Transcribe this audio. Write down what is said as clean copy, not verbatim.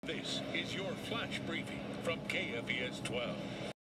This is your flash briefing from KFES 12.